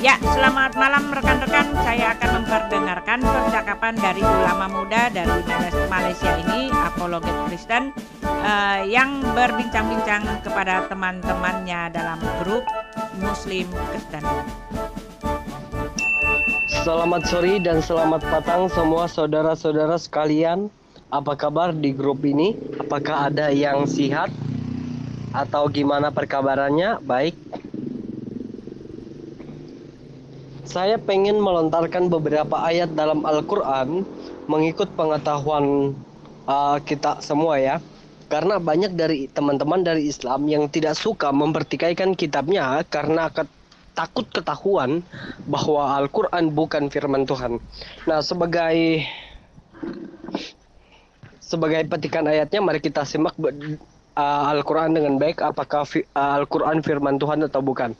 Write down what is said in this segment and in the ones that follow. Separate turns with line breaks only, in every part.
Ya, selamat malam rekan-rekan. Saya akan memperdengarkan percakapan dari ulama muda dari Malaysia ini, apologet Kristen, yang berbincang-bincang kepada teman-temannya dalam grup Muslim Kristen.
Selamat sore dan selamat petang semua saudara-saudara sekalian. Apa kabar di grup ini? Apakah ada yang sehat? Atau gimana perkabarannya? Baik. Saya pengen melontarkan beberapa ayat dalam Al-Quran mengikut pengetahuan kita semua ya. Karena banyak dari teman-teman dari Islam yang tidak suka mempertikaikan kitabnya karena takut ketahuan bahwa Al-Quran bukan firman Tuhan. Nah, sebagai petikan ayatnya, mari kita simak Al-Quran dengan baik. Apakah Al-Quran firman Tuhan atau bukan?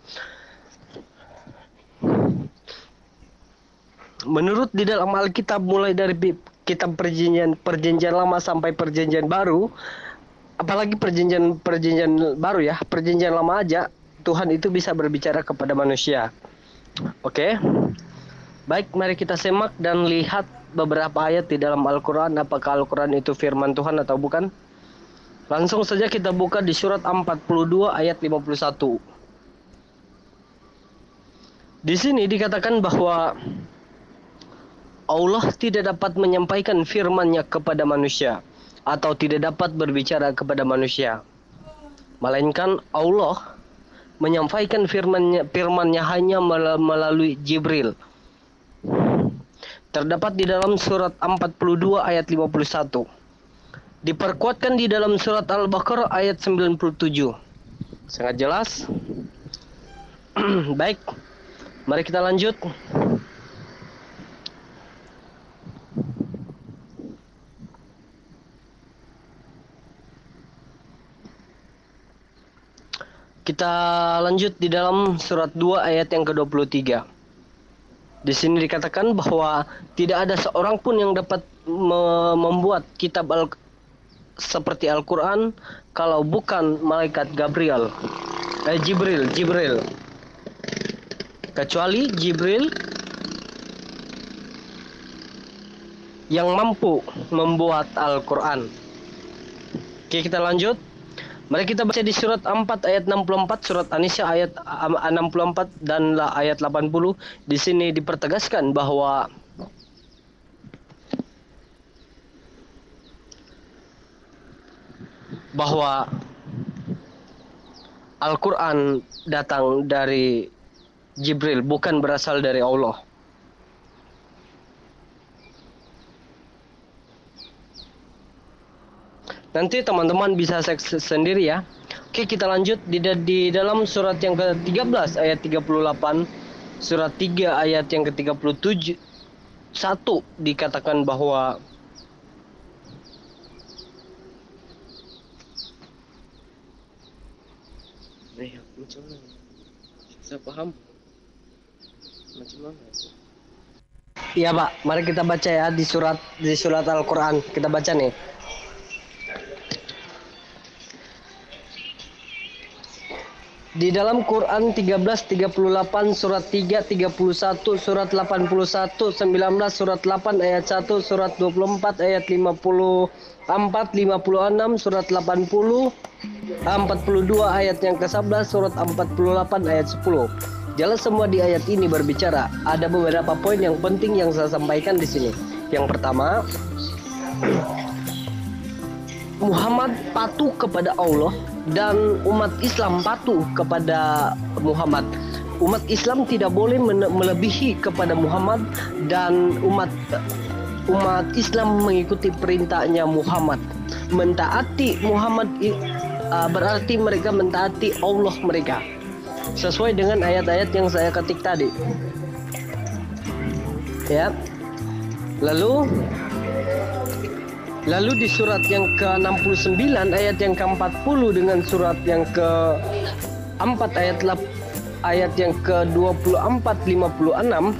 Menurut di dalam Alkitab, mulai dari kitab perjanjian lama sampai perjanjian baru, apalagi perjanjian baru ya, perjanjian lama aja, Tuhan itu bisa berbicara kepada manusia. Oke. Baik, mari kita simak dan lihat beberapa ayat di dalam Al-Quran. Apakah Al-Quran itu firman Tuhan atau bukan? Langsung saja kita buka di surat 42 ayat 51. Di sini dikatakan bahwa Allah tidak dapat menyampaikan firman-Nya kepada manusia atau tidak dapat berbicara kepada manusia. Melainkan Allah menyampaikan firman-Nya hanya melalui Jibril. Terdapat di dalam surat 42 ayat 51. Diperkuatkan di dalam surat Al-Baqarah ayat 97. Sangat jelas. Baik, mari kita lanjut. Kita lanjut di dalam surat 2 ayat yang ke-23. Di sini dikatakan bahwa tidak ada seorang pun yang dapat membuat kitab seperti Al-Quran kalau bukan malaikat Jibril. Kecuali Jibril yang mampu membuat Al-Quran. Oke, kita lanjut. Mari kita baca di surat 4 ayat 64, surat An-Nisa ayat 64 dan ayat 80. Di sini dipertegaskan bahwa Al-Quran datang dari Jibril, bukan berasal dari Allah. Nanti teman-teman bisa cek sendiri ya. Oke, kita lanjut di dalam surat yang ke-13 ayat 38, surat 3 ayat yang ke-37 1 dikatakan bahwa macam mana? Saya paham. Macam mana? Iya, Pak. Mari kita baca ya di surat Al-Quran. Kita baca nih. Di dalam Quran 13:38, surat 3 31, surat 81 19, surat 8 ayat 1, surat 24 ayat 54 56, surat 42 ayat yang ke-11, surat 48 ayat 10. Jelas semua di ayat ini berbicara. Ada beberapa poin yang penting yang saya sampaikan di sini. Yang pertama, Muhammad patuh kepada Allah dan umat Islam patuh kepada Muhammad. Umat Islam tidak boleh melebihi kepada Muhammad dan umat Islam mengikuti perintahnya Muhammad. Mentaati Muhammad berarti mereka mentaati Allah mereka. Sesuai dengan ayat-ayat yang saya ketik tadi. Ya. Lalu di surat yang ke-69 ayat yang ke-40 dengan surat yang ke-4 ayat yang ke-24 56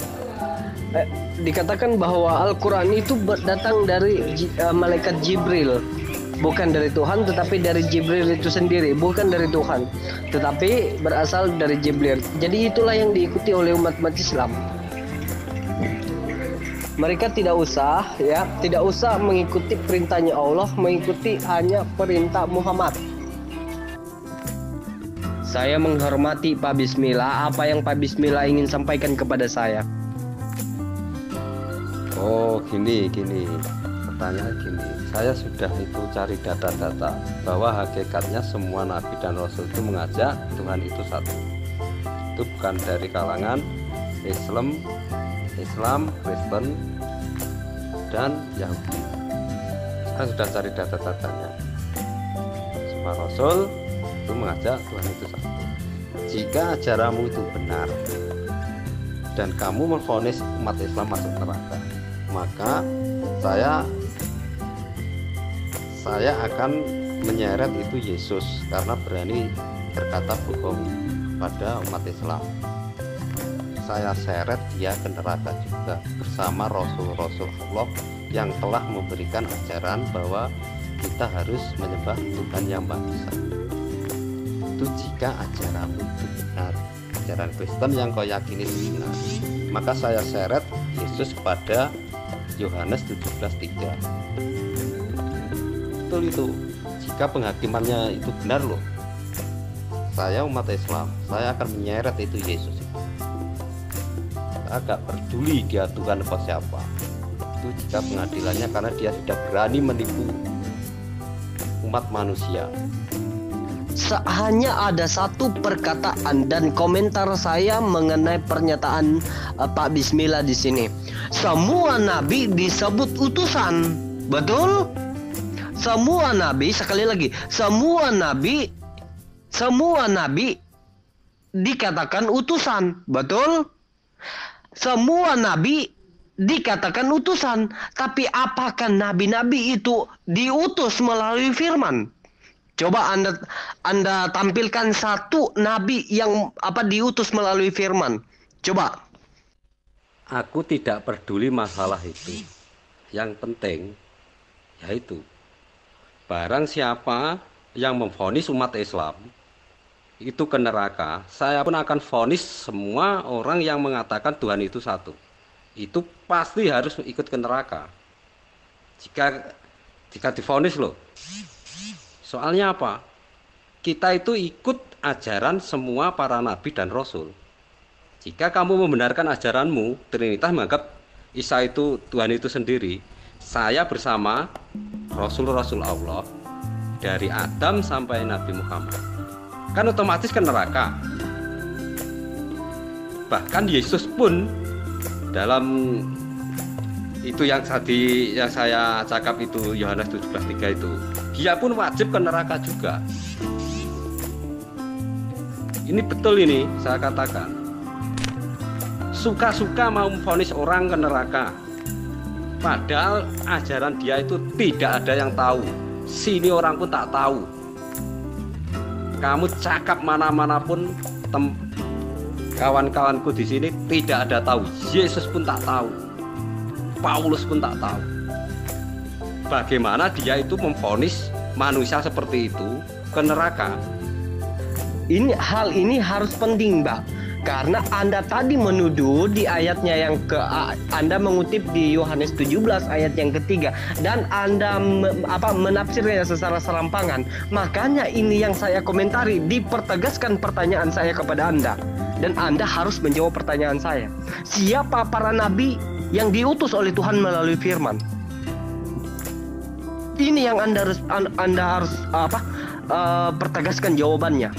dikatakan bahwa Al-Quran itu datang dari malaikat Jibril. bukan dari Tuhan, tetapi dari Jibril itu sendiri, bukan dari Tuhan, tetapi berasal dari Jibril. Jadi itulah yang diikuti oleh umat-umat Islam. Mereka tidak usah mengikuti perintahnya Allah, mengikuti hanya perintah Muhammad. Saya menghormati Pak Bismillah. Apa yang Pak Bismillah ingin sampaikan kepada saya?
Oh, gini. Pertanyaan gini. Saya sudah itu cari data-data bahwa hakikatnya semua nabi dan rasul itu mengajak Tuhan itu satu. Itu bukan dari kalangan Islam, Kristen, dan Yahudi. Saya sudah cari data-datanya. Semua rasul itu mengajak Tuhan itu satu. Jika ajaranmu itu benar dan kamu memvonis umat Islam masuk neraka, maka saya akan menyeret itu Yesus karena berani berkata bohong pada umat Islam. Saya seret dia ke neraka juga bersama Rasul-Rasul Allah yang telah memberikan ajaran bahwa kita harus menyembah Tuhan yang Maha Esa. Itu jika ajaran itu benar, ajaran Kristen yang kau yakini itu benar, maka saya seret Yesus kepada Yohanes 17:3. Betul itu. Jika penghakimannya itu benar loh, saya umat Islam, saya akan menyeret itu Yesus. Saya agak peduli dia Tuhan atau siapa. Itu jika pengadilannya, karena dia sudah berani menipu umat manusia.
Hanya ada satu perkataan dan komentar saya mengenai pernyataan Pak Bismillah di sini. Semua nabi disebut utusan, betul? Semua nabi, sekali lagi, semua nabi dikatakan utusan, betul? Semua nabi dikatakan utusan, tapi apakah nabi-nabi itu diutus melalui firman? Coba Anda tampilkan satu nabi yang diutus melalui firman. Coba.
Aku tidak peduli masalah itu. Yang penting yaitu barang siapa yang memvonis umat Islam itu ke neraka, saya pun akan vonis semua orang yang mengatakan Tuhan itu satu. Itu pasti harus ikut ke neraka. Jika divonis loh. Soalnya apa? Kita itu ikut ajaran semua para nabi dan rasul. Jika kamu membenarkan ajaranmu, Trinitas menganggap Isa itu Tuhan itu sendiri, saya bersama Rasul-Rasul Allah dari Adam sampai Nabi Muhammad kan otomatis ke neraka. Bahkan Yesus pun dalam itu yang saya cakap itu Yohanes 17:3 itu, dia pun wajib ke neraka juga. Ini betul, ini saya katakan. Suka-suka mau memvonis orang ke neraka, padahal ajaran dia itu tidak ada yang tahu. Sini orang pun tak tahu. Kamu cakap mana-mana pun, kawan-kawanku di sini tidak ada tahu. Yesus pun tak tahu. Paulus pun tak tahu. Bagaimana dia itu memvonis manusia seperti itu ke neraka?
Hal ini harus penting, Mbak. Karena Anda tadi menuduh di ayatnya Anda mengutip di Yohanes 17 ayat yang ketiga dan Anda menafsirnya secara serampangan. Makanya ini yang saya komentari, dipertegaskan pertanyaan saya kepada Anda dan Anda harus menjawab pertanyaan saya. Siapa para nabi yang diutus oleh Tuhan melalui firman? Ini yang Anda harus pertegaskan jawabannya.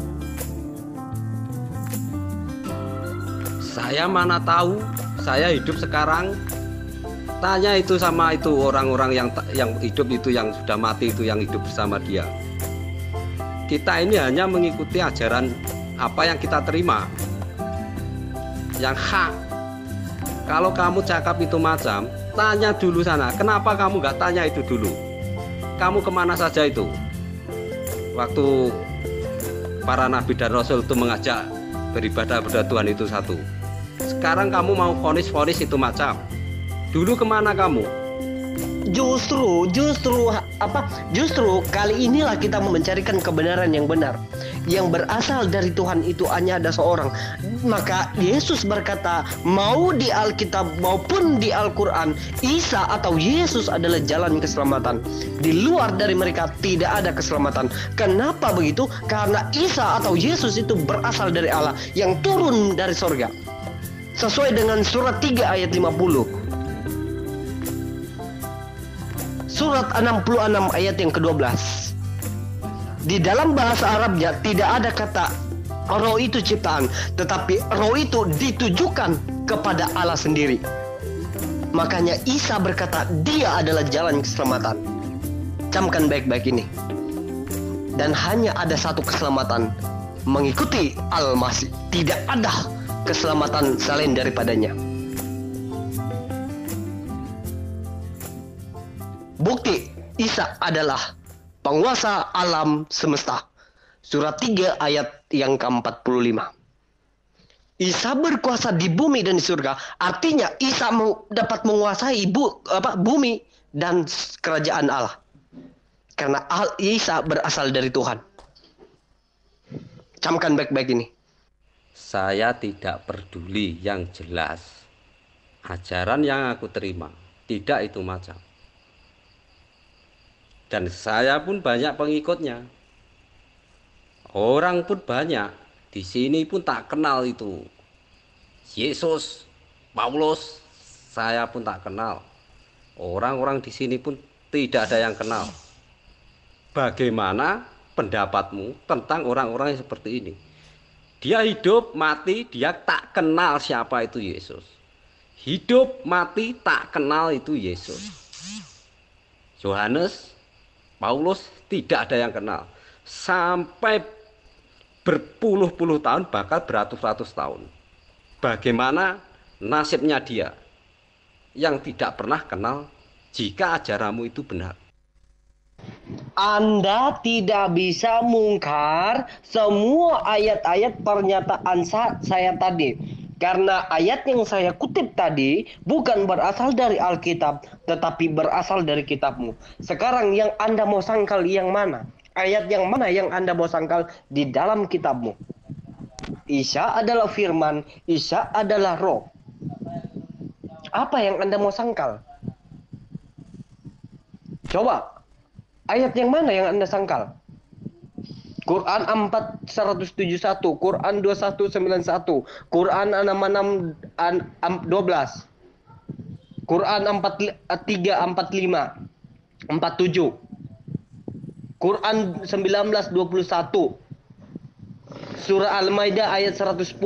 Saya mana tahu, saya hidup sekarang. Tanya itu sama itu orang-orang yang hidup itu, yang sudah mati itu, yang hidup bersama dia. Kita ini hanya mengikuti ajaran apa yang kita terima, yang hak. Kalau kamu cakap itu macam, tanya dulu sana. Kenapa kamu nggak tanya itu dulu? Kamu kemana saja itu? Waktu para nabi dan rasul itu mengajak beribadah pada Tuhan itu satu. Sekarang kamu mau vonis itu macam. Dulu kemana kamu?
Justru kali inilah kita mencarikan kebenaran yang benar. Yang berasal dari Tuhan itu hanya ada seorang. Maka Yesus berkata, mau di Alkitab maupun di Al-Quran, Isa atau Yesus adalah jalan keselamatan. Di luar dari mereka tidak ada keselamatan. Kenapa begitu? Karena Isa atau Yesus itu berasal dari Allah yang turun dari sorga. Sesuai dengan surat 3 ayat 50. Surat 66 ayat yang ke-12. Di dalam bahasa Arabnya tidak ada kata roh itu ciptaan, tetapi roh itu ditujukan kepada Allah sendiri. Makanya Isa berkata dia adalah jalan keselamatan. Camkan baik-baik ini. Dan hanya ada satu keselamatan, mengikuti Al-Masih. Tidak ada keselamatan selain daripadanya. Bukti Isa adalah penguasa alam semesta. Surat 3 ayat yang ke-45. Isa berkuasa di bumi dan di surga. Artinya Isa dapat menguasai bumi dan kerajaan Allah. Karena Isa berasal dari Tuhan. Camkan baik-baik ini.
Saya tidak peduli, yang jelas ajaran yang aku terima tidak itu macam. Dan saya pun banyak pengikutnya. Orang pun banyak. Di sini pun tak kenal itu Yesus, Paulus, saya pun tak kenal. Orang-orang di sini pun tidak ada yang kenal. Bagaimana pendapatmu tentang orang-orang yang seperti ini? Dia hidup, mati, dia tak kenal siapa itu Yesus. Hidup, mati, tak kenal itu Yesus. Yohanes, Paulus tidak ada yang kenal. Sampai berpuluh-puluh tahun, bahkan beratus-ratus tahun. Bagaimana nasibnya dia yang tidak pernah kenal jika ajaranmu itu benar?
Anda tidak bisa mungkar semua ayat-ayat pernyataan saya tadi. Karena ayat yang saya kutip tadi bukan berasal dari Alkitab, tetapi berasal dari kitabmu. Sekarang yang Anda mau sangkal yang mana? Ayat yang mana yang Anda mau sangkal di dalam kitabmu? Isa adalah firman, Isa adalah roh. Apa yang Anda mau sangkal? Coba, ayat yang mana yang Anda sangkal? Quran 4171, Quran 2191, Quran 6612, Quran 4345, 47, Quran 1921, Surah Al-Maidah ayat 110.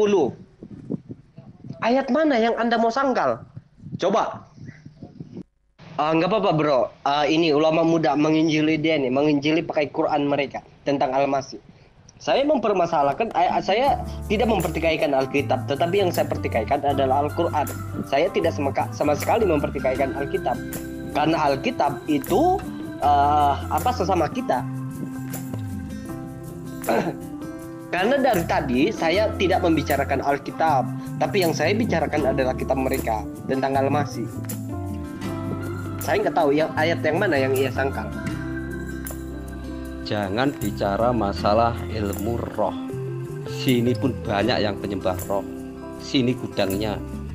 Ayat mana yang Anda mau sangkal? Coba. Nggak apa-apa bro, ini ulama muda menginjili dia nih, menginjili pakai Quran mereka tentang Al-Masih. Saya mempermasalahkan, saya tidak mempertikaikan Alkitab, tetapi yang saya pertikaikan adalah Al-Quran. Saya tidak sama sekali mempertikaikan Alkitab, karena Alkitab itu sesama kita. Karena dari tadi saya tidak membicarakan Alkitab, tapi yang saya bicarakan adalah kitab mereka tentang Al-Masih. Saya nggak tahu yang ayat yang mana yang ia sangkal.
Jangan bicara masalah ilmu roh. Sini pun banyak yang penyembah roh. Sini gudangnya.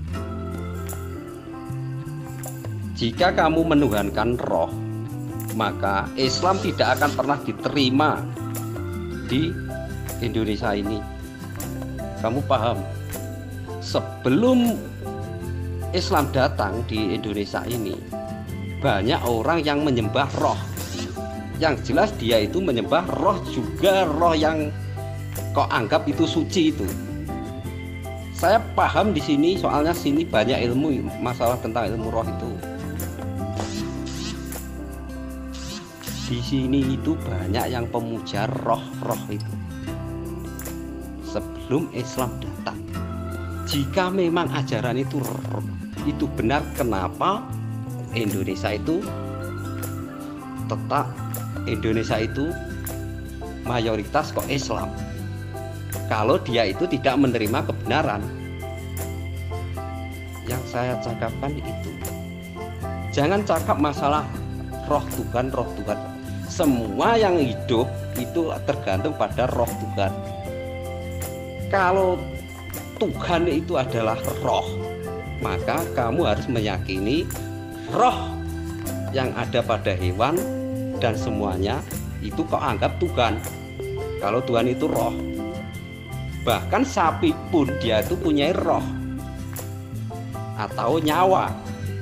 Jika kamu menuhankan roh, maka Islam tidak akan pernah diterima di Indonesia ini. Kamu paham? Sebelum Islam datang di Indonesia ini, banyak orang yang menyembah roh. Yang jelas dia itu menyembah roh juga, roh yang kau anggap itu suci itu. Saya paham di sini, soalnya sini banyak ilmu masalah tentang ilmu roh itu. Di sini itu banyak yang pemuja roh-roh itu. Sebelum Islam datang, jika memang ajaran itu benar, kenapa Indonesia itu tetap mayoritas kok Islam? Kalau dia itu tidak menerima kebenaran. Yang saya cakapkan itu, Jangan cakap masalah roh Tuhan, roh Tuhan. Semua yang hidup itu tergantung pada roh Tuhan. Kalau Tuhan itu adalah roh, maka kamu harus meyakini roh yang ada pada hewan dan semuanya itu kau anggap Tuhan. Kalau Tuhan itu roh, bahkan sapi pun dia itu punya roh atau nyawa.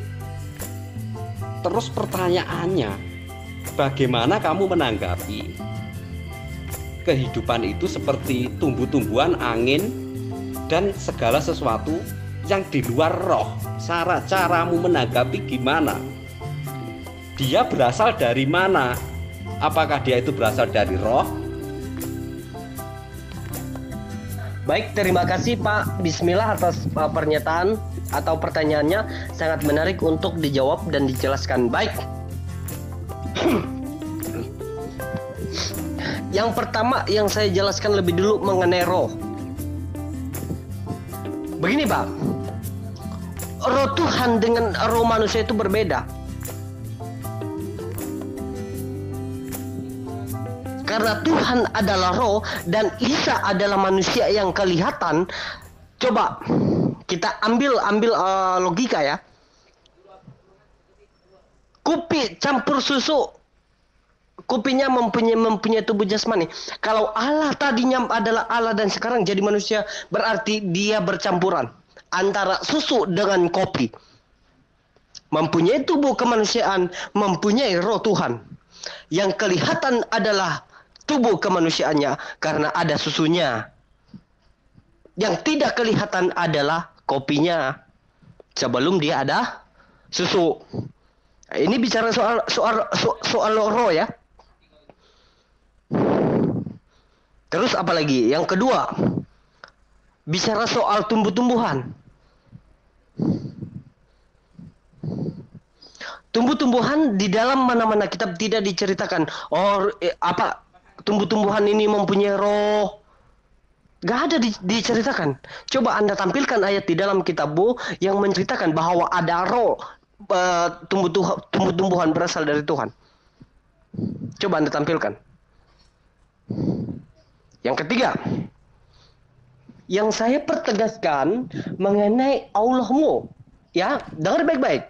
Terus pertanyaannya, bagaimana kamu menanggapi kehidupan itu seperti tumbuh-tumbuhan, angin, dan segala sesuatu yang di luar roh? Caramu menanggapi gimana? Dia berasal dari mana? Apakah dia itu berasal dari roh?
Baik, terima kasih Pak Bismillah atas pernyataan atau pertanyaannya, sangat menarik untuk dijawab dan dijelaskan. Baik. Yang pertama yang saya jelaskan lebih dulu mengenai roh. Begini Pak, roh Tuhan dengan roh manusia itu berbeda. Karena Tuhan adalah roh dan Isa adalah manusia yang kelihatan. Coba kita ambil logika ya. Kopi campur susu, kopinya mempunyai tubuh jasmani. Kalau Allah tadinya adalah Allah dan sekarang jadi manusia, berarti dia bercampuran antara susu dengan kopi. Mempunyai tubuh kemanusiaan, mempunyai roh Tuhan. Yang kelihatan adalah tubuh kemanusiaannya karena ada susunya. Yang tidak kelihatan adalah kopinya sebelum dia ada susu. Ini bicara soal roh ya. Terus apa lagi? Yang kedua, bicara soal tumbuh-tumbuhan. Tumbuh-tumbuhan di dalam mana-mana kitab tidak diceritakan. Tumbuh-tumbuhan ini mempunyai roh. Gak ada diceritakan. Coba Anda tampilkan ayat di dalam kitabmu yang menceritakan bahwa ada roh tumbuh-tumbuhan berasal dari Tuhan. Coba Anda tampilkan. Yang ketiga, yang saya pertegaskan mengenai Allahmu. Ya, dengar baik-baik.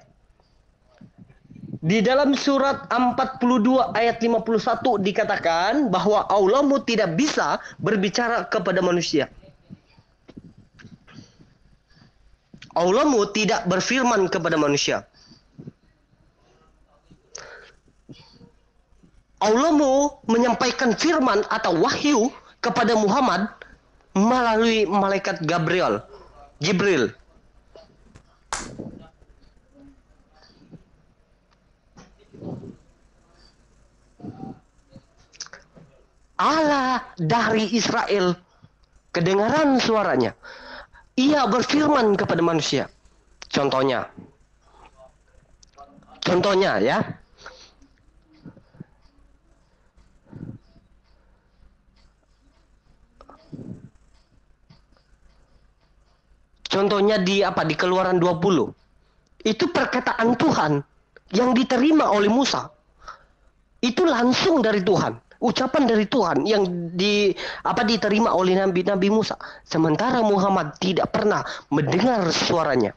Di dalam surat 42 ayat 51 dikatakan bahwa Allahmu tidak bisa berbicara kepada manusia. Allahmu tidak berfirman kepada manusia. Allahmu menyampaikan firman atau wahyu kepada Muhammad melalui malaikat Jibril. Allah dari Israel, kedengaran suaranya. Ia berfirman kepada manusia. Contohnya ya. Contohnya di Keluaran 20. Itu perkataan Tuhan yang diterima oleh Musa. Itu langsung dari Tuhan. Ucapan dari Tuhan yang diterima oleh Nabi Musa. Sementara Muhammad tidak pernah mendengar suaranya.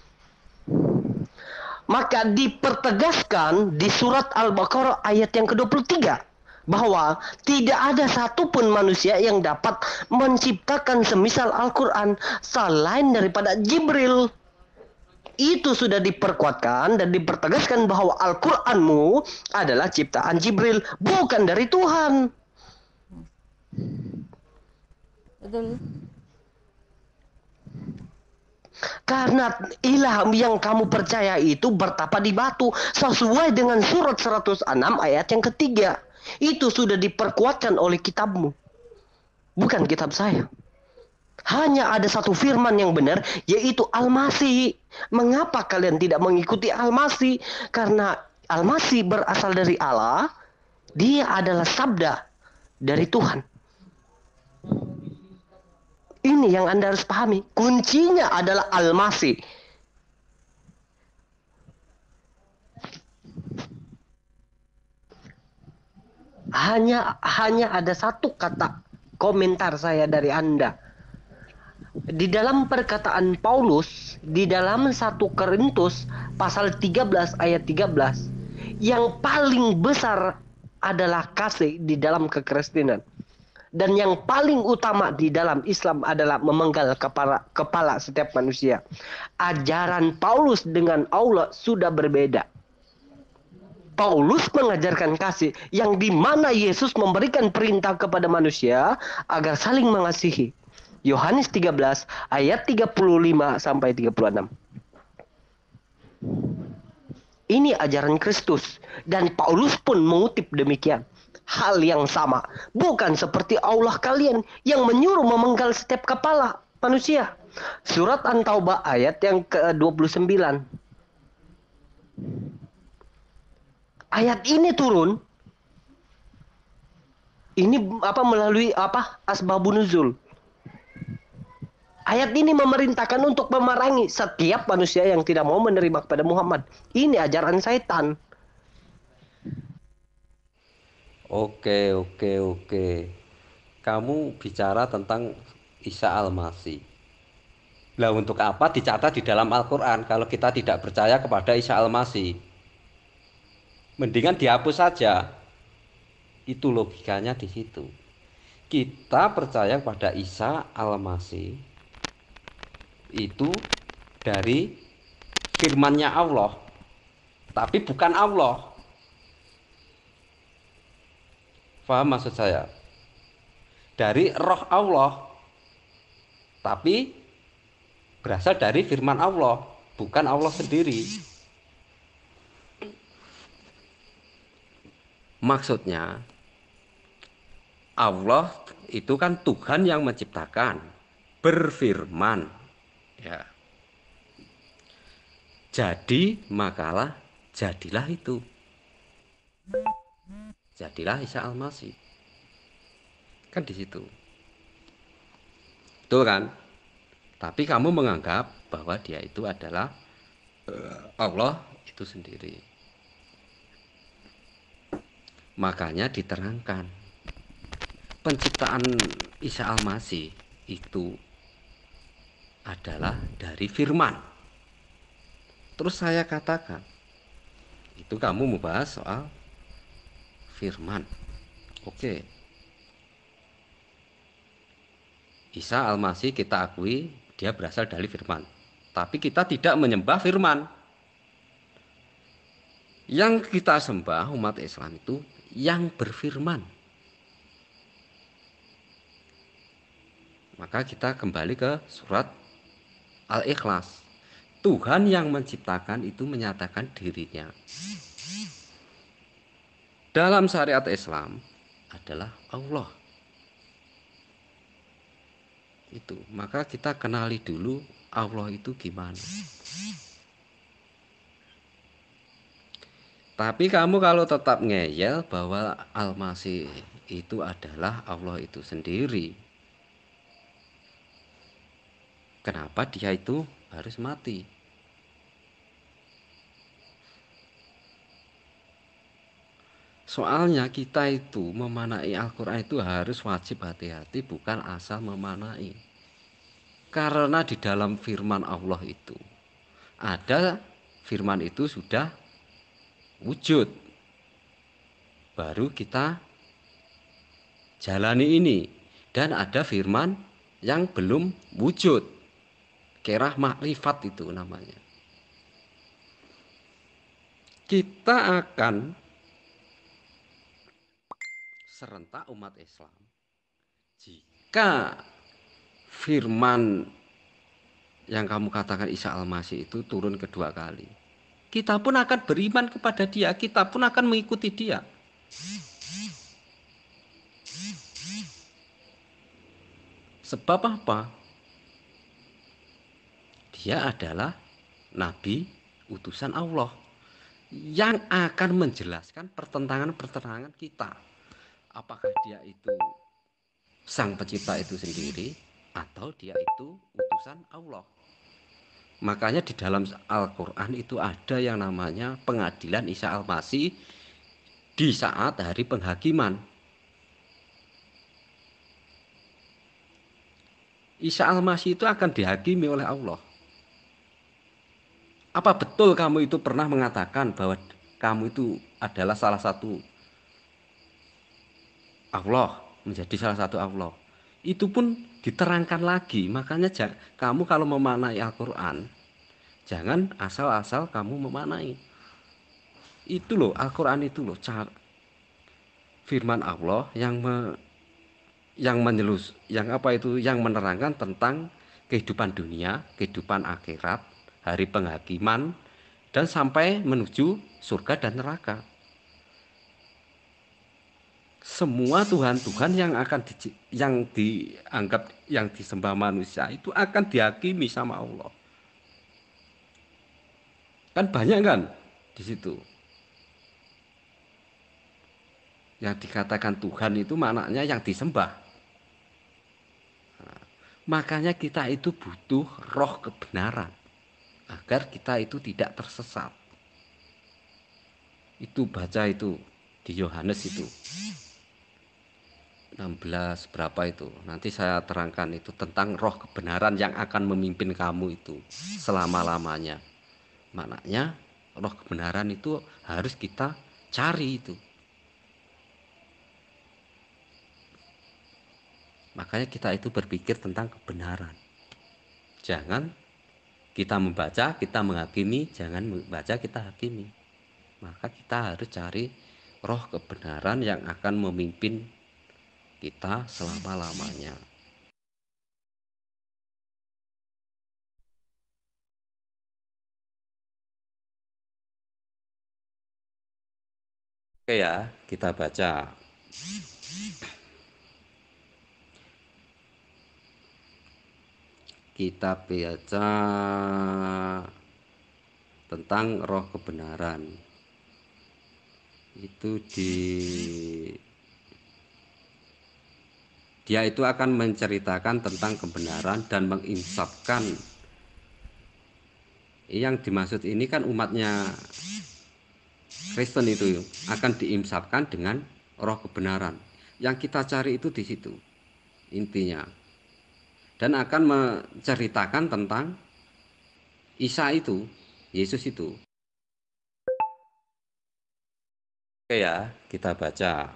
Maka dipertegaskan di surat Al-Baqarah ayat yang ke-23 bahwa tidak ada satupun manusia yang dapat menciptakan semisal Al-Quran selain daripada Jibril. Itu sudah diperkuatkan dan dipertegaskan bahwa Al-Quranmu adalah ciptaan Jibril, bukan dari Tuhan.
Betul.
Karena ilah yang kamu percaya itu bertapa di batu sesuai dengan surat 106 ayat yang ketiga. Itu sudah diperkuatkan oleh kitabmu, bukan kitab saya. Hanya ada satu firman yang benar, yaitu Al-Masih. Mengapa kalian tidak mengikuti Al-Masih? Karena Al-Masih berasal dari Allah. Dia adalah sabda dari Tuhan. Ini yang Anda harus pahami. Kuncinya adalah Al-Masih. hanya ada satu kata komentar saya dari Anda. Di dalam perkataan Paulus di dalam 1 Korintus pasal 13 ayat 13, yang paling besar adalah kasih di dalam kekristenan. Dan yang paling utama di dalam Islam adalah memenggal kepala setiap manusia. Ajaran Paulus dengan Allah sudah berbeda. Paulus mengajarkan kasih yang dimana Yesus memberikan perintah kepada manusia agar saling mengasihi. Yohanes 13 ayat 35 sampai 36. Ini ajaran Kristus dan Paulus pun mengutip demikian. Hal yang sama, bukan seperti Allah kalian yang menyuruh memenggal setiap kepala manusia. Surat An-Taubah ayat yang ke-29. Ayat ini turun melalui asbabun nuzul. Ayat ini memerintahkan untuk memerangi setiap manusia yang tidak mau menerima kepada Muhammad. Ini ajaran setan.
Oke. Kamu bicara tentang Isa Al-Masih. Lah untuk apa dicatat di dalam Al-Quran kalau kita tidak percaya kepada Isa Al-Masih? Mendingan dihapus saja. Itu logikanya di situ. Kita percaya kepada Isa Al-Masih itu dari firman-Nya Allah, tapi bukan Allah. Paham maksud saya? Dari roh Allah, tapi berasal dari firman Allah, bukan Allah sendiri. Maksudnya, Allah itu kan Tuhan yang menciptakan, berfirman. Ya. Jadi, makalah jadilah itu. Jadilah Isa Al-Masih. Kan di situ. Betul kan? Tapi kamu menganggap bahwa dia itu adalah Allah itu sendiri. Makanya diterangkan penciptaan Isa Al-Masih itu adalah dari firman. Terus saya katakan, itu kamu membahas soal firman. Oke. Isa Al-Masih kita akui dia berasal dari firman. Tapi kita tidak menyembah firman. Yang kita sembah umat Islam itu yang berfirman. Maka kita kembali ke surat Al-Ikhlas. Tuhan yang menciptakan itu menyatakan dirinya. Dalam syariat Islam adalah Allah. Itu. Maka kita kenali dulu Allah itu gimana. Tapi kamu kalau tetap ngeyel bahwa Al-Masih itu adalah Allah itu sendiri, kenapa dia itu harus mati? Soalnya kita itu memanai Al-Quran itu harus wajib hati-hati, bukan asal memanai. Karena di dalam firman Allah itu ada firman itu sudah wujud. Baru kita jalani ini. Dan ada firman yang belum wujud. Kerah makrifat itu namanya. Kita akan serentak umat Islam jika firman yang kamu katakan Isa Al-Masih itu turun kedua kali, kita pun akan beriman kepada dia, kita pun akan mengikuti dia. Sebab apa? Dia adalah nabi utusan Allah yang akan menjelaskan pertentangan-pertentangan kita. Apakah dia itu sang pencipta itu sendiri atau dia itu utusan Allah. Makanya di dalam Al-Quran itu ada yang namanya pengadilan Isa Al-Masih di saat hari penghakiman. Isa Al-Masih itu akan dihakimi oleh Allah. Apa betul kamu itu pernah mengatakan bahwa kamu itu adalah salah satu Allah, menjadi salah satu Allah? Itu pun diterangkan lagi. Makanya kamu kalau memaknai Al-Quran, jangan asal-asal kamu memaknai. Itu loh, Al-Quran itu loh, firman Allah yang menerangkan tentang kehidupan dunia, kehidupan akhirat, hari penghakiman, dan sampai menuju surga dan neraka. Semua Tuhan-Tuhan yang dianggap yang disembah manusia itu akan dihakimi sama Allah. Kan banyak kan di situ. Yang dikatakan Tuhan itu maknanya yang disembah. Nah, makanya kita itu butuh roh kebenaran agar kita itu tidak tersesat. Itu baca itu di Yohanes itu 16 berapa itu. Nanti saya terangkan itu tentang roh kebenaran yang akan memimpin kamu itu selama-lamanya. Maknanya roh kebenaran itu harus kita cari itu. Makanya kita itu berpikir tentang kebenaran. Jangan kita membaca, kita menghakimi, jangan membaca, kita hakimi. Maka kita harus cari roh kebenaran yang akan memimpin kita selama-lamanya. Oke ya, kita baca. Kita baca tentang roh kebenaran. Itu dia itu akan menceritakan tentang kebenaran dan menginsafkan. Yang dimaksud ini kan umatnya Kristen itu akan diinsafkan dengan roh kebenaran. Yang kita cari itu di situ intinya. Dan akan menceritakan tentang Isa itu, Yesus itu. Oke ya, kita baca.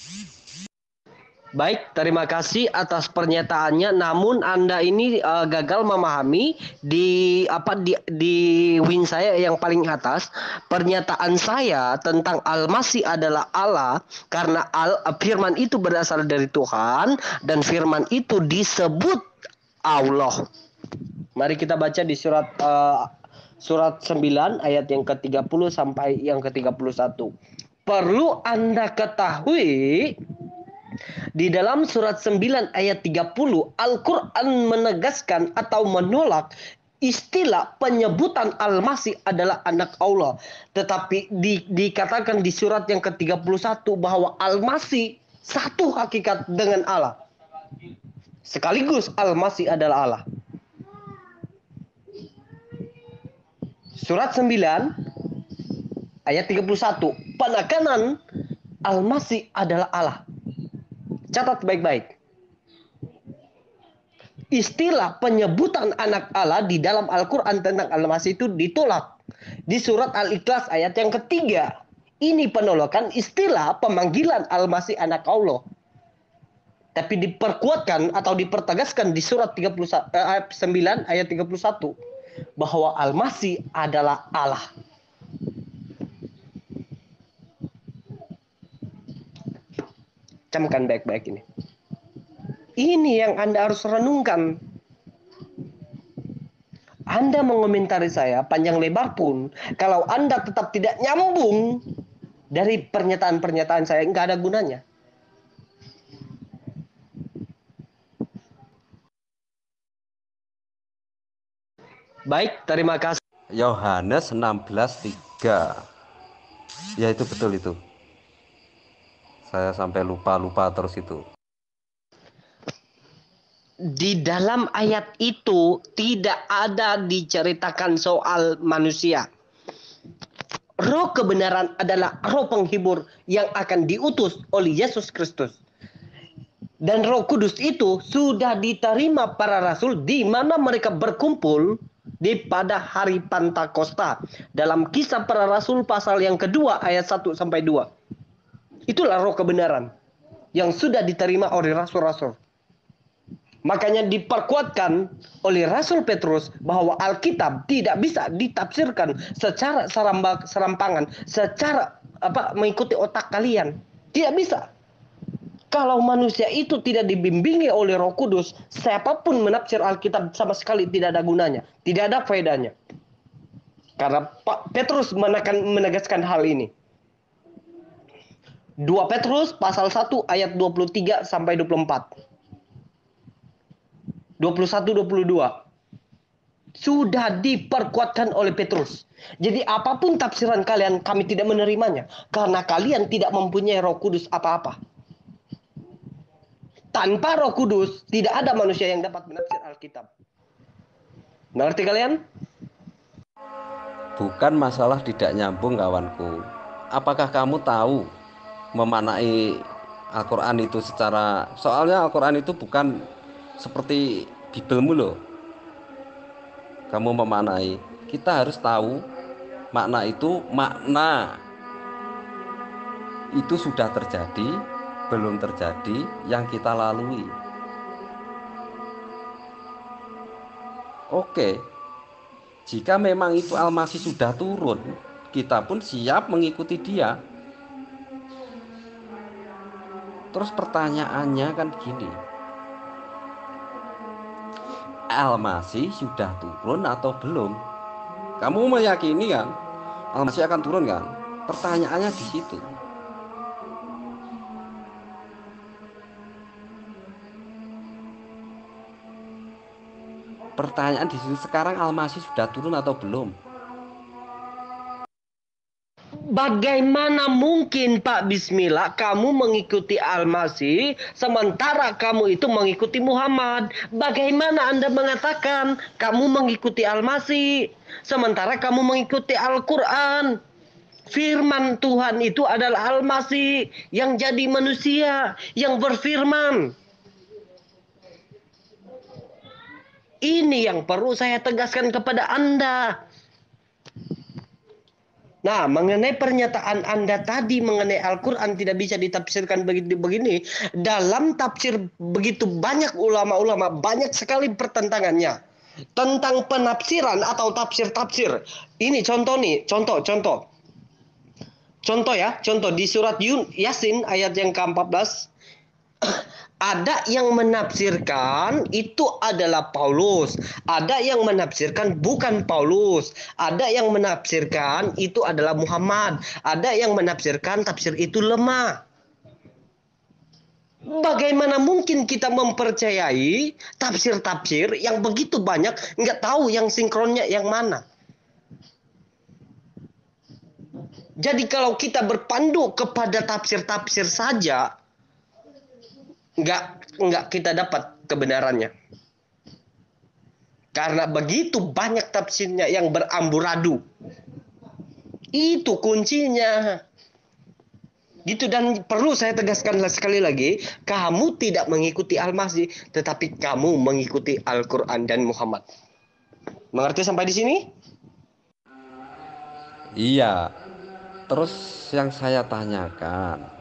Baik, terima kasih atas pernyataannya. Namun Anda ini gagal memahami di win saya yang paling atas. Pernyataan saya tentang Al-Masih adalah Allah karena firman itu berasal dari Tuhan dan firman itu disebut Allah. Mari kita baca di surat 9 ayat yang ke-30 sampai yang ke-31. Perlu Anda ketahui, di dalam surat 9 ayat 30, Al-Quran menegaskan atau menolak istilah penyebutan Al-Masih adalah anak Allah. Tetapi dikatakan di surat yang ke-31 bahwa Al-Masih satu hakikat dengan Allah. Sekaligus Al-Masih adalah Allah. Surat 9 ayat 31, penekanan Al-Masih adalah Allah. Catat baik-baik. Istilah penyebutan anak Allah di dalam Al-Quran tentang Al-Masih itu ditolak. Di surat Al-Ikhlas ayat yang ketiga. Ini penolakan istilah pemanggilan Al-Masih anak Allah. Tapi diperkuatkan atau dipertegaskan di surat 9 ayat 31. Bahwa Al-Masih adalah Allah. Camkan baik-baik ini. Ini yang Anda harus renungkan. Anda mengomentari saya panjang lebar pun, kalau Anda tetap tidak nyambung dari pernyataan-pernyataan saya, nggak ada gunanya. Baik, terima kasih.
Yohanes 16:3. Ya itu betul itu. Saya sampai lupa terus itu.
Di dalam ayat itu tidak ada diceritakan soal manusia. Roh kebenaran adalah roh penghibur yang akan diutus oleh Yesus Kristus. Dan Roh Kudus itu sudah diterima para rasul di mana mereka berkumpul di pada hari Pentakosta. Dalam Kisah Para Rasul pasal yang kedua ayat 1 sampai 2. Itulah roh kebenaran yang sudah diterima oleh rasul-rasul. Makanya diperkuatkan oleh Rasul Petrus bahwa Alkitab tidak bisa ditafsirkan secara serampangan, secara mengikuti otak kalian. Tidak bisa. Kalau manusia itu tidak dibimbingi oleh Roh Kudus, siapapun menafsir Alkitab sama sekali tidak ada gunanya, tidak ada faedahnya. Karena Pak Petrus menegaskan hal ini. 2 Petrus pasal 1 ayat 23 sampai 24. 21-22 sudah diperkuatkan oleh Petrus. Jadi apapun tafsiran kalian, kami tidak menerimanya karena kalian tidak mempunyai Roh Kudus apa-apa. Tanpa Roh Kudus tidak ada manusia yang dapat menafsir Alkitab. Mengerti kalian?
Bukan masalah tidak nyambung, kawanku. Apakah kamu tahu memaknai Al-Quran itu secara... Soalnya Al-Quran itu bukan seperti Bibelmu loh. Kamu memaknai, kita harus tahu makna itu, makna itu sudah terjadi, belum terjadi, yang kita lalui. Oke, jika memang itu Al-Masih sudah turun, kita pun siap mengikuti dia. Terus pertanyaannya kan gini, Al-Masih sudah turun atau belum? Kamu meyakini kan Al-Masih akan turun kan? Pertanyaannya di situ. Pertanyaan di situ sekarang, Al-Masih sudah turun atau belum?
Bagaimana mungkin Pak Bismillah kamu mengikuti Al-Masih sementara kamu itu mengikuti Muhammad? Bagaimana Anda mengatakan kamu mengikuti Al-Masih sementara kamu mengikuti Al-Quran? Firman Tuhan itu adalah Al-Masih yang jadi manusia, yang berfirman. Ini yang perlu saya tegaskan kepada Anda. Nah, mengenai pernyataan Anda tadi mengenai Al-Quran tidak bisa ditafsirkan begini, dalam tafsir begitu banyak ulama-ulama, banyak sekali pertentangannya tentang penafsiran atau tafsir-tafsir. Ini contoh nih, contoh ya, contoh di surat Yasin ayat yang ke-14. Ada yang menafsirkan itu adalah Paulus. Ada yang menafsirkan bukan Paulus. Ada yang menafsirkan itu adalah Muhammad. Ada yang menafsirkan tafsir itu lemah. Bagaimana mungkin kita mempercayai tafsir-tafsir yang begitu banyak, nggak tahu yang sinkronnya yang mana? Jadi kalau kita berpandu kepada tafsir-tafsir saja, Enggak kita dapat kebenarannya. Karena begitu banyak tafsirnya yang beramburadul. Itu kuncinya. Gitu, dan perlu saya tegaskan sekali lagi, kamu tidak mengikuti Al-Masih, tetapi kamu mengikuti Al-Quran dan Muhammad. Mengerti sampai di sini?
Iya. Terus yang saya tanyakan,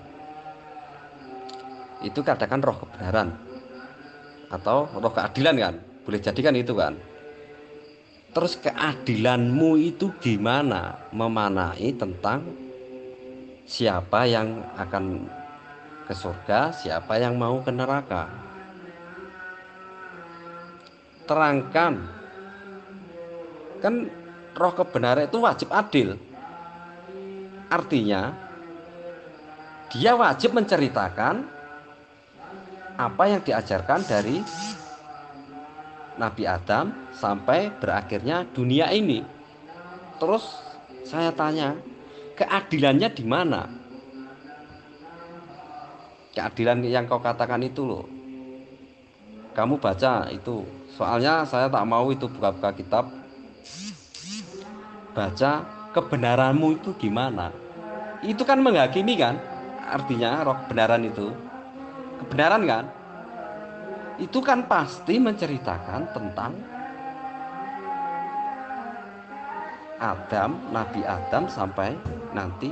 itu katakan roh kebenaran atau roh keadilan kan, boleh jadi kan itu kan. Terus keadilanmu itu gimana memanai tentang siapa yang akan ke surga, siapa yang mau ke neraka? Terangkan. Kan roh kebenaran itu wajib adil. Artinya dia wajib menceritakan apa yang diajarkan dari Nabi Adam sampai berakhirnya dunia ini. Terus saya tanya, keadilannya di mana? Keadilan yang kau katakan itu loh. Kamu baca itu. Soalnya saya tak mau itu buka-buka kitab. Baca kebenaranmu itu gimana. Itu kan menghakimi kan, artinya roh kebenaran itu kebenaran kan, itu kan pasti menceritakan tentang Adam, Nabi Adam sampai nanti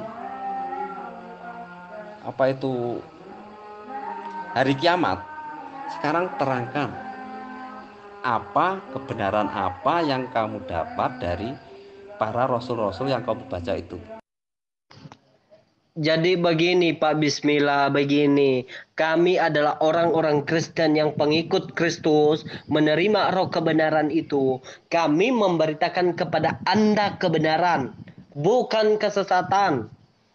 apa itu hari kiamat. Sekarang terangkan apa kebenaran apa yang kamu dapat dari para rasul-rasul yang kamu baca itu.
Jadi begini Pak Bismillah, begini. Kami adalah orang-orang Kristen yang pengikut Kristus, menerima roh kebenaran itu. Kami memberitakan kepada Anda kebenaran, bukan kesesatan.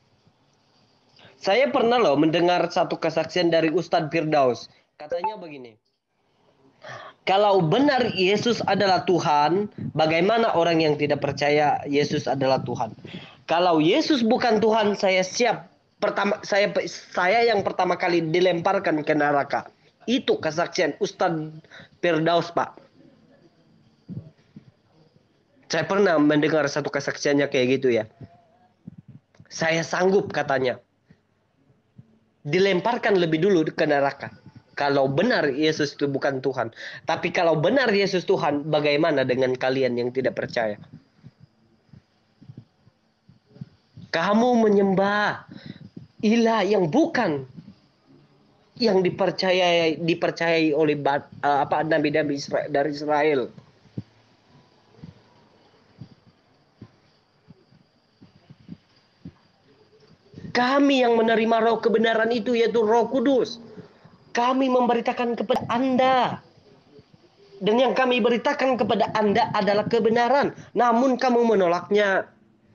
Saya pernah loh mendengar satu kesaksian dari Ustadz Firdaus. Katanya begini. Kalau benar Yesus adalah Tuhan, bagaimana orang yang tidak percaya Yesus adalah Tuhan? Kalau Yesus bukan Tuhan, saya siap. Saya yang pertama kali dilemparkan ke neraka. Itu kesaksian Ustadz Firdaus, Pak. Saya pernah mendengar satu kesaksiannya kayak gitu ya. Saya sanggup katanya. Dilemparkan lebih dulu ke neraka. Kalau benar Yesus itu bukan Tuhan. Tapi kalau benar Yesus Tuhan, bagaimana dengan kalian yang tidak percaya? Kamu menyembah ilah yang bukan yang dipercayai oleh nabi-nabi dari Israel. Kami yang menerima roh kebenaran itu, yaitu Roh Kudus. Kami memberitakan kepada Anda. Dan yang kami beritakan kepada Anda adalah kebenaran. Namun kamu menolaknya.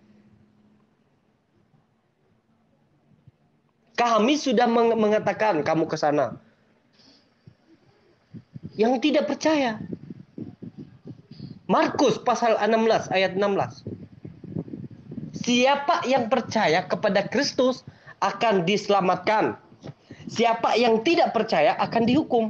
Kami sudah mengatakan kamu ke sana. Yang tidak percaya. Markus pasal 16 ayat 16. Siapa yang percaya kepada Kristus akan diselamatkan. Siapa yang tidak percaya akan dihukum.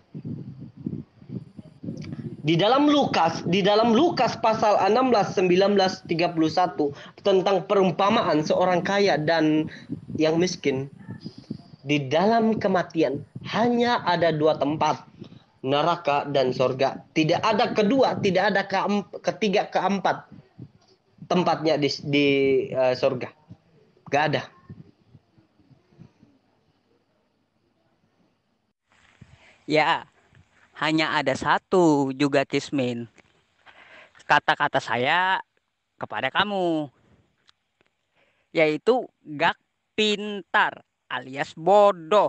Di dalam Lukas pasal 16, 19, 31 tentang perumpamaan seorang kaya dan yang miskin. Di dalam kematian hanya ada dua tempat, neraka dan sorga. Tidak ada kedua, tidak ada ketiga, keempat tempatnya di sorga. Gak ada.
Ya, hanya ada satu juga Kismin. Kata-kata saya kepada kamu, yaitu gak pintar alias bodoh.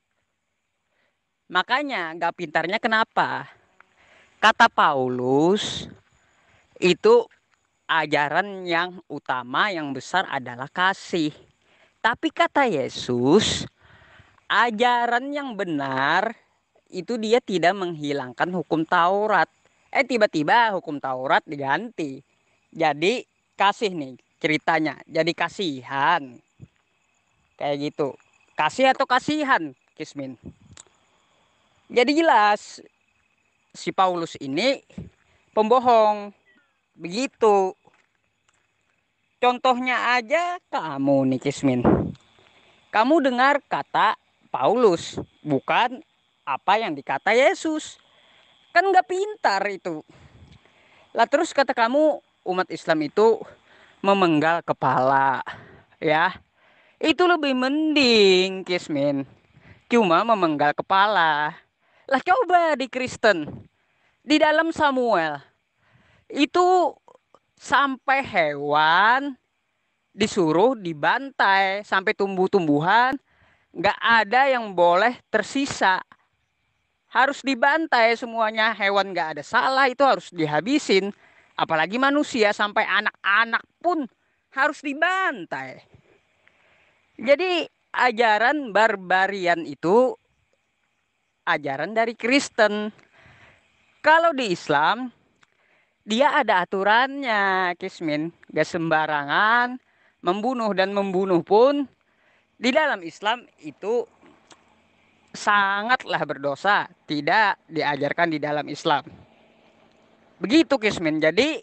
Makanya gak pintarnya kenapa? Kata Paulus, itu ajaran yang utama yang besar adalah kasih. Tapi kata Yesus, ajaran yang benar itu dia tidak menghilangkan hukum Taurat. Tiba-tiba hukum Taurat diganti. Jadi kasih nih ceritanya. Jadi kasihan. Kayak gitu. Kasih atau kasihan, Kismin? Jadi jelas si Paulus ini pembohong. Begitu. Contohnya aja kamu nih, Kismin. Kamu dengar kata Paulus, bukan apa yang dikata Yesus. Kan gak pintar itu. Lah terus kata kamu umat Islam itu memenggal kepala. Ya, itu lebih mending, Kismin. Cuma memenggal kepala. Lah coba di Kristen. Di dalam Samuel. Itu sampai hewan disuruh dibantai. Sampai tumbuh-tumbuhan. Gak ada yang boleh tersisa. Harus dibantai semuanya. Hewan gak ada salah itu harus dihabisin. Apalagi manusia sampai anak-anak pun harus dibantai. Jadi ajaran barbarian itu ajaran dari Kristen. Kalau di Islam dia ada aturannya, Kismin. Gak sembarangan membunuh, dan membunuh pun di dalam Islam itu sangatlah berdosa. Tidak diajarkan di dalam Islam. Begitu, Kismin. Jadi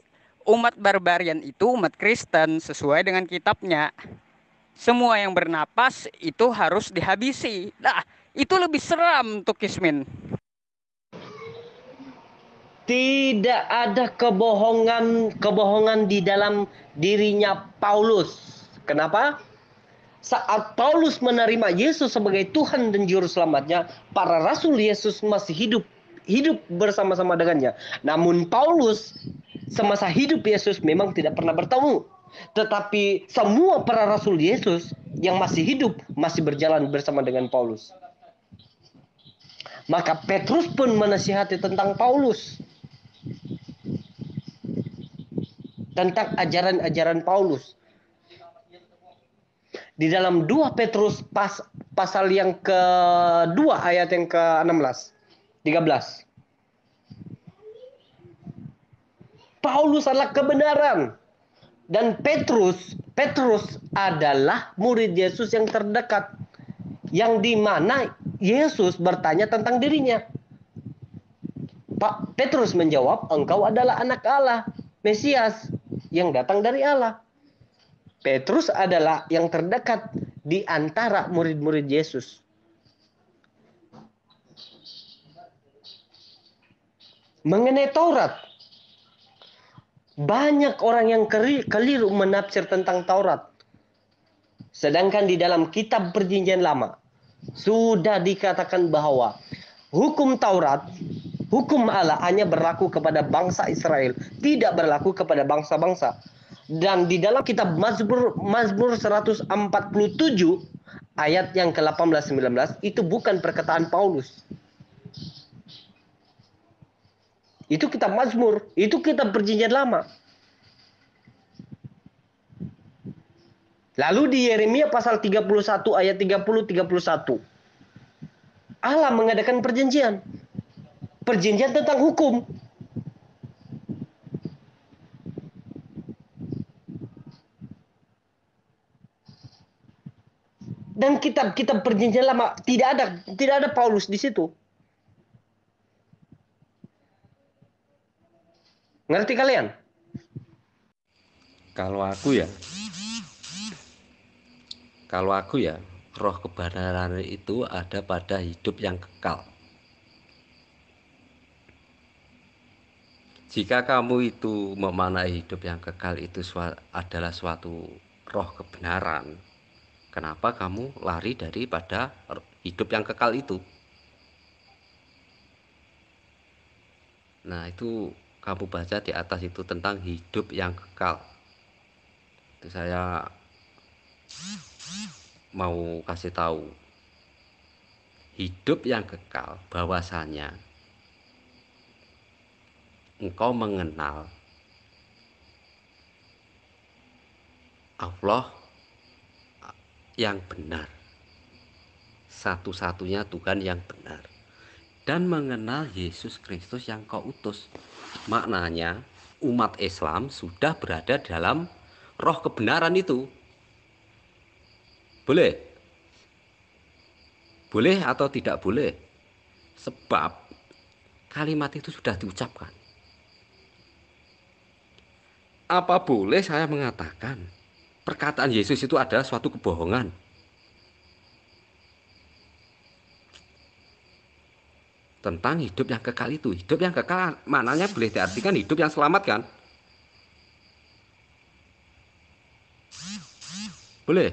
Umat barbarian itu umat Kristen sesuai dengan kitabnya. Semua yang bernapas itu harus dihabisi. Nah, itu lebih seram tuh Kismin.
Tidak ada kebohongan di dalam dirinya Paulus. Kenapa? Saat Paulus menerima Yesus sebagai Tuhan dan Juru Selamatnya, para rasul Yesus masih hidup bersama-sama dengannya. Namun Paulus semasa hidup Yesus memang tidak pernah bertemu. Tetapi semua para rasul Yesus yang masih hidup masih berjalan bersama dengan Paulus. Maka Petrus pun menasihati tentang Paulus. Tentang ajaran-ajaran Paulus. Di dalam 2 Petrus pasal yang kedua ayat yang ke-16, 13. Paulus adalah kebenaran. Dan Petrus adalah murid Yesus yang terdekat. Yang dimana Yesus bertanya tentang dirinya. Pak Petrus menjawab, engkau adalah anak Allah, Mesias, yang datang dari Allah. Petrus adalah yang terdekat di antara murid-murid Yesus. Mengenai Taurat, banyak orang yang keliru menafsir tentang Taurat. Sedangkan di dalam kitab Perjanjian Lama sudah dikatakan bahwa hukum Taurat, hukum Allah hanya berlaku kepada bangsa Israel, tidak berlaku kepada bangsa-bangsa. Dan di dalam kitab Mazmur 147 ayat yang ke-18-19 itu bukan perkataan Paulus. Itu kitab Mazmur, itu kitab Perjanjian Lama. Lalu di Yeremia pasal 31 ayat 30-31 Allah mengadakan perjanjian. Perjanjian tentang hukum. Dan kitab-kitab Perjanjian Lama tidak ada Paulus di situ. Ngerti kalian?
Kalau aku ya, roh kebenaran itu ada pada hidup yang kekal. Jika kamu itu memanai hidup yang kekal itu adalah suatu roh kebenaran, kenapa kamu lari daripada hidup yang kekal itu? Nah, itu kamu baca di atas itu tentang hidup yang kekal. Itu saya mau kasih tahu. Hidup yang kekal bahwasanya engkau mengenal Allah yang benar, satu-satunya Tuhan yang benar, dan mengenal Yesus Kristus yang kau utus. Maknanya umat Islam sudah berada dalam roh kebenaran itu. Boleh atau tidak boleh, sebab kalimat itu sudah diucapkan. Apa boleh saya mengatakan perkataan Yesus itu adalah suatu kebohongan? Tentang hidup yang kekal itu. Hidup yang kekal maknanya boleh diartikan hidup yang selamat, kan? Boleh.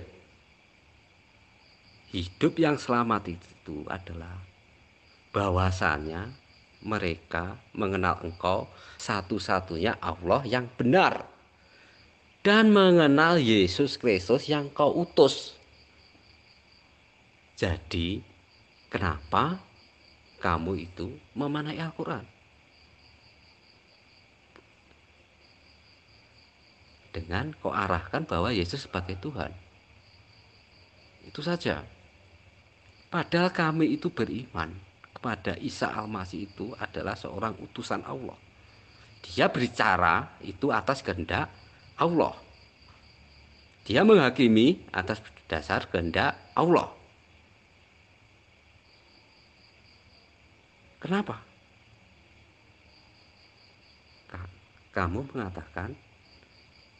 Hidup yang selamat itu adalah bahwasanya mereka mengenal engkau satu-satunya Allah yang benar, dan mengenal Yesus Kristus yang kau utus. Jadi kenapa kamu itu memanai Al-Quran? Dengan kau arahkan bahwa Yesus sebagai Tuhan. Itu saja. Padahal kami itu beriman kepada Isa Al-Masih itu adalah seorang utusan Allah. Dia berbicara itu atas kehendak Allah. Dia menghakimi atas dasar kehendak Allah. Kenapa? Kamu mengatakan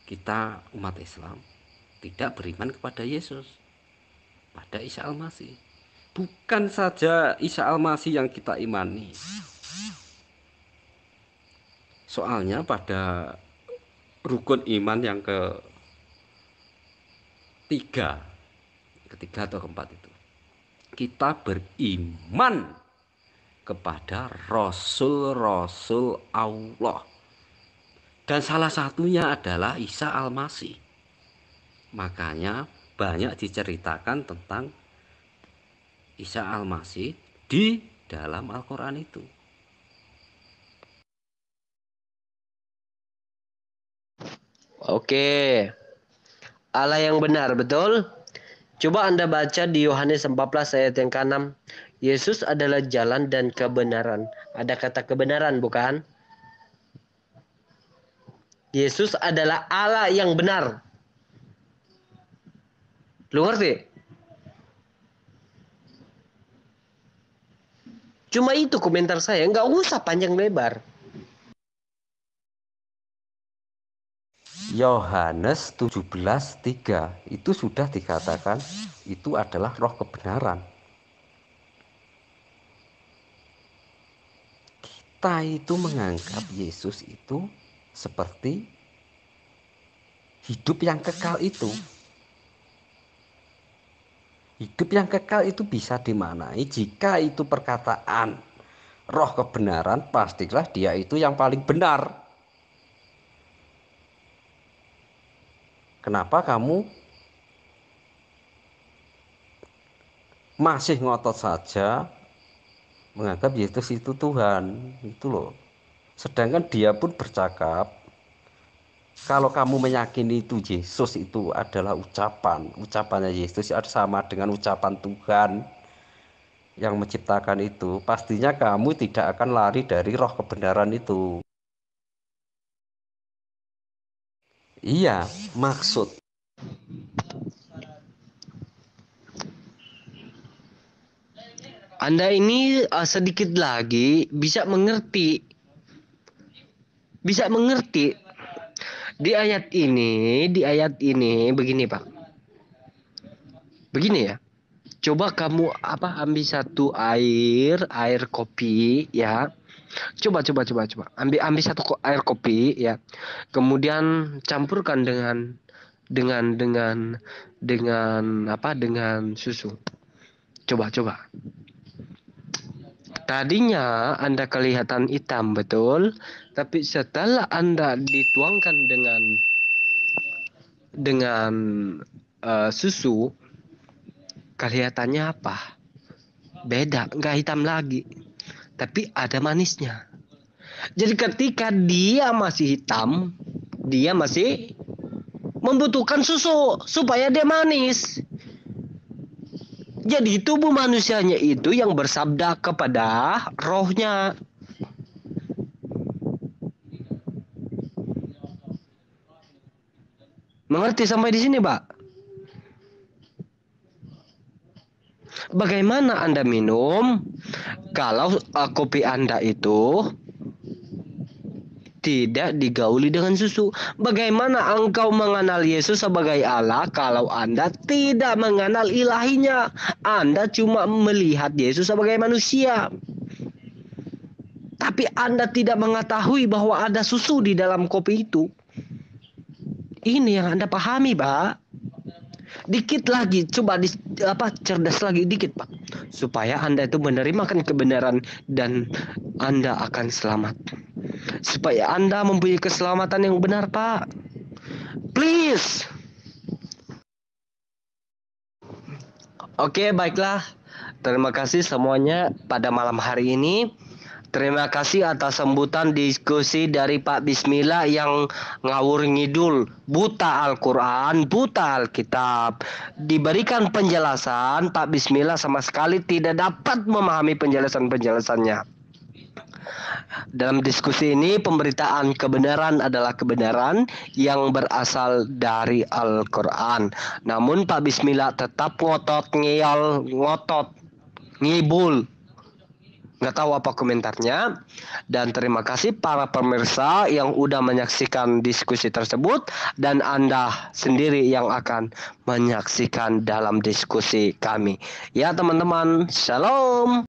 kita umat Islam tidak beriman kepada Yesus, pada Isa Al-Masih. Bukan saja Isa Al-Masih yang kita imani. Soalnya pada rukun iman yang ketiga atau keempat itu, kita beriman kepada Rasul-Rasul Allah. Dan salah satunya adalah Isa Al-Masih. Makanya banyak diceritakan tentang Isa Al-Masih di dalam Al-Quran itu.
Oke. Allah yang benar, betul? Coba Anda baca di Yohanes 14 ayat yang ke-6. Yesus adalah jalan dan kebenaran. Ada kata kebenaran, bukan? Yesus adalah Allah yang benar. Lu ngerti? Cuma itu komentar saya, nggak usah panjang lebar.
Yohanes 17:3 itu sudah dikatakan itu adalah roh kebenaran. Kita itu menganggap Yesus itu seperti hidup yang kekal itu. Hidup yang kekal itu bisa dimaknai jika itu perkataan roh kebenaran, pastilah dia itu yang paling benar. Kenapa kamu masih ngotot saja menganggap Yesus itu Tuhan? Itu loh. Sedangkan dia pun bercakap, kalau kamu meyakini itu Yesus itu adalah ucapannya Yesus sama dengan ucapan Tuhan yang menciptakan itu, pastinya kamu tidak akan lari dari roh kebenaran itu. Iya, maksud
Anda ini sedikit lagi bisa mengerti. Di ayat ini begini, Pak. Begini ya. Coba kamu ambil satu air kopi ya. Coba. Ambil satu air kopi ya. Kemudian campurkan dengan susu. Coba. Tadinya Anda kelihatan hitam, betul? Tapi setelah Anda dituangkan dengan susu, kelihatannya apa? Beda, nggak hitam lagi. Tapi ada manisnya. Jadi ketika dia masih hitam, dia masih membutuhkan susu supaya dia manis. Jadi tubuh manusianya itu yang bersabda kepada rohnya. Mengerti sampai di sini, Pak? Bagaimana Anda minum kalau kopi Anda itu tidak digauli dengan susu? Bagaimana engkau mengenal Yesus sebagai Allah kalau Anda tidak mengenal ilahinya? Anda cuma melihat Yesus sebagai manusia. Tapi Anda tidak mengetahui bahwa ada susu di dalam kopi itu. Ini yang Anda pahami, Pak. Dikit lagi, coba cerdas lagi dikit, Pak. Supaya Anda itu menerimakan kebenaran dan Anda akan selamat. Supaya Anda mempunyai keselamatan yang benar, Pak. Please. Oke, baiklah. Terima kasih semuanya pada malam hari ini. Terima kasih atas sambutan diskusi dari Pak Bismillah yang ngawur ngidul, buta Al-Quran, buta Alkitab. Diberikan penjelasan, Pak Bismillah sama sekali tidak dapat memahami penjelasan-penjelasannya. Dalam diskusi ini, pemberitaan kebenaran adalah kebenaran yang berasal dari Al-Quran. Namun Pak Bismillah tetap ngotot, ngibul. nggak tahu apa komentarnya. Dan terima kasih para pemirsa yang udah menyaksikan diskusi tersebut, dan Anda sendiri yang akan menyaksikan dalam diskusi kami. Ya teman-teman, shalom.